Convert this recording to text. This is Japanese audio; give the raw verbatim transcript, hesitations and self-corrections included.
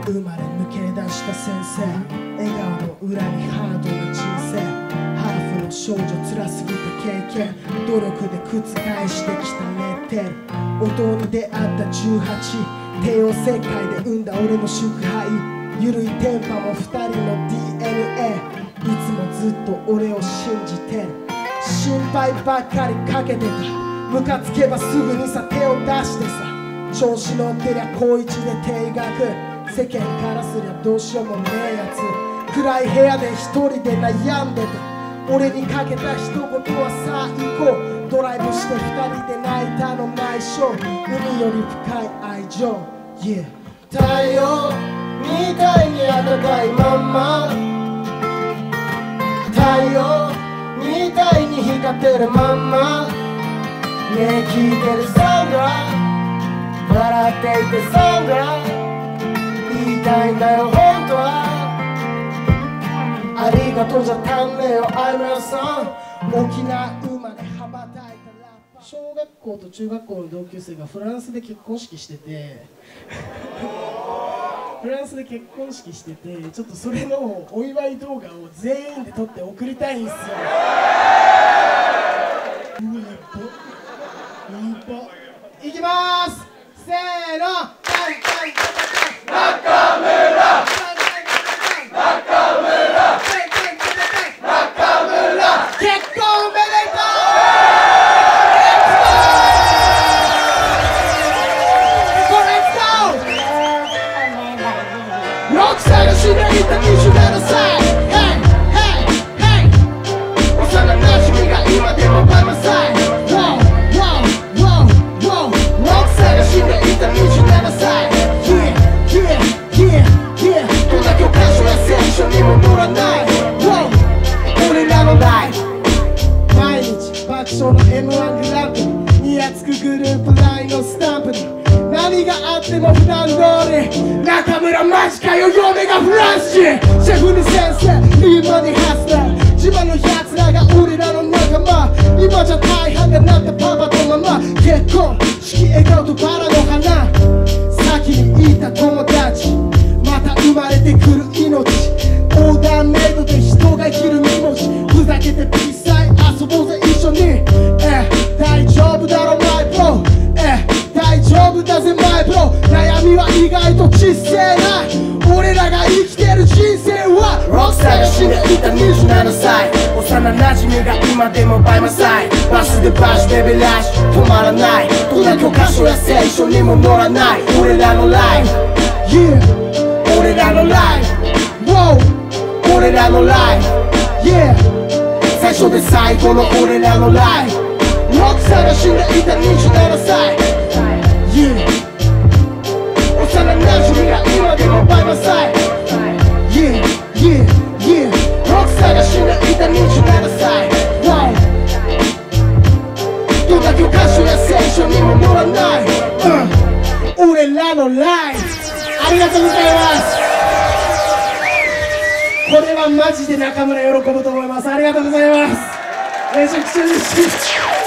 生まれ抜け出した先生、笑顔の裏にハードな人生、ハーフの少女辛すぎた経験、努力で覆してきたレッテル、音に出会ったじゅうはち、帝王切開で生んだ俺の祝杯、ゆるいテンパもふたりの ディーエヌエー、いつもずっと俺を信じてる、心配ばっかりかけてた、ムカつけばすぐにさ手を出してさ、調子乗ってりゃ高一で定額、世間からすりゃどうしようもねえやつ、暗い部屋で一人で悩んでた、俺にかけた一言はさあ行こう、ドライブして二人で泣いたの内緒、海より深い愛情、yeah、 太陽みたいに暖かいまんま、太陽みたいに光ってるまんま、ねえ聞いてるサンドラ、笑っていてサンドラ、言いたいんだよ本当は、ありがとうじゃ足んねえよアイムラさん、沖縄生まれ羽ばたいたラッパー。小学校と中学校の同級生がフランスで結婚式しててフランスで結婚式してて、ちょっとそれのお祝い動画を全員で撮って送りたいんすよ。うわ、やっばやば、いきまーす、せーの、中村中村中村、結婚おめでとう。ロック探しでいたにじゅうななさい、Hey Hey Hey、 幼なじみが今でもバイマサイ、Wow Wow Wow Wow、 ロック探しでいたにじゅうななさい、Yeah Yeah Yeah Yeah、 どんな教科書や聖書にも載らない、Wow、 俺らのライフ、毎日爆笑の エムワン グランプリにやつくグループ ライン のスタンプに、何があっても普段通り、中村マジかよ嫁がフランス人、シェフに先生リーマにハスラー、千葉のやつらが俺らの仲間、今じゃ大半がなったパパとママ、結婚式笑顔とバラの花、先にいた友達また生まれてくる命、オーダーメイドで人が生きるに文字、ふざけてピースサイ遊ぼうぜ一緒に、え大丈夫だろマイブロ、え大丈夫だぜマイブロ、悩みは意外と小せえな、俺らが生きてる人生はロック探しでいたにじゅうななさい、幼なじみが今でもバイマサイ、バスでバッシュベベラッシュ止まらない、どんな教科書や聖書にも載らない、俺らのライフ、Yeah、 俺らのライフ、Wow、 俺らのライフ、Yeah、 最初で最後の俺らのライフ、ロック探しでいたにじゅうななさい、Yeah、 幼なじみが今でもバイマサイ、Yeah Yeah Yeah、 ロック探しでいたにじゅうななさい、Wow、 どんな教科書や聖書にも載らない、うん、俺らのライフ、ありがとうございます。これはマジで中村喜ぶと思います。ありがとうございます。めちゃくちゃ嬉しい。